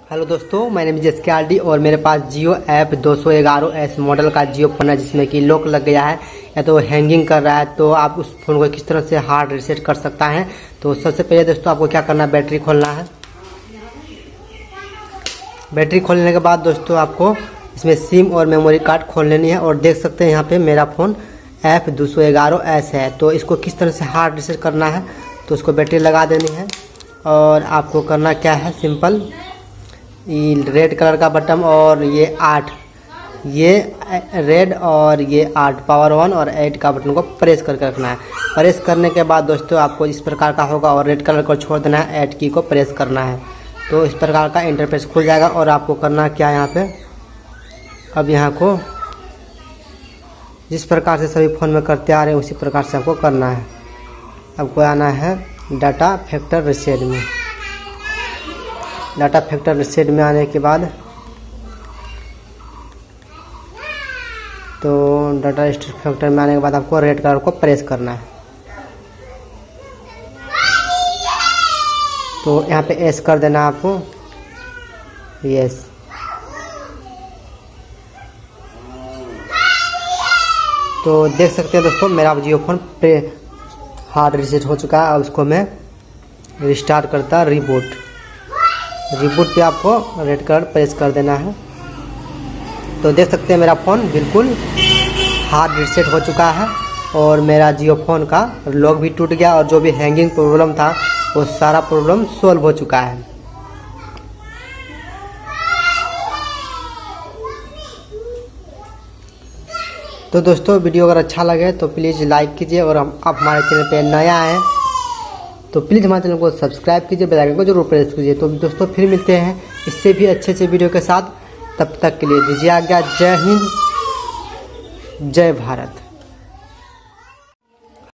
Hello दोस्तों, मैं name JSKRD और मेरे पास जियो ऐप 211S मॉडल का जियो फ़ोन है जिसमें कि लॉक लग गया है या तो हैंगिंग कर रहा है। तो आप उस फ़ोन को किस तरह से हार्ड रीसेट कर सकता है। तो सबसे पहले दोस्तों आपको क्या करना है, बैटरी खोलना है। बैटरी खोलने के बाद दोस्तों आपको इसमें सिम और मेमोरी कार्ड खोल लेनी है। और देख सकते हैं यहाँ पे मेरा फ़ोन F211S है। तो इसको किस तरह से हार्ड रीसेट करना है, तो उसको बैटरी लगा देनी है। और आपको करना क्या है, सिंपल ये रेड कलर का बटन और ये 8, ये रेड और ये 8 पावर 1 और 8 का बटन को प्रेस करके रखना है। प्रेस करने के बाद दोस्तों आपको इस प्रकार का होगा और रेड कलर को छोड़ देना है, 8 की को प्रेस करना है। तो इस प्रकार का इंटरफेस खुल जाएगा। और आपको करना क्या है, यहाँ पे अब यहाँ को जिस प्रकार से सभी फ़ोन में करते आ रहे हैं उसी प्रकार से आपको करना है। आपको आना है डाटा फैक्टर रीसेट में। डाटा फैक्टर रीसेट में आने के बाद तो डाटा फैक्टर में आने के बाद आपको रेड कलर को प्रेस करना है। तो यहाँ पे एस कर देना आपको, यस। तो देख सकते हैं दोस्तों मेरा जियो फोन हार्ड रीसेट हो चुका है। अब उसको मैं रिस्टार्ट करता, रिबूट पे आपको रेड कलर प्रेस कर देना है। तो देख सकते हैं मेरा फ़ोन बिल्कुल हार्ड रीसेट हो चुका है और मेरा जियो फ़ोन का लॉक भी टूट गया और जो भी हैंगिंग प्रॉब्लम था वो सारा प्रॉब्लम सॉल्व हो चुका है। तो दोस्तों वीडियो अगर अच्छा लगे तो प्लीज़ लाइक कीजिए और आप हमारे चैनल पे नया हैं तो प्लीज़ हमारे चैनल को सब्सक्राइब कीजिए, बेल आइकन को जरूर प्रेस कीजिए। तो दोस्तों फिर मिलते हैं इससे भी अच्छे वीडियो के साथ। तब तक के लिए दीजिए आज्ञा। जय हिंद, जय भारत।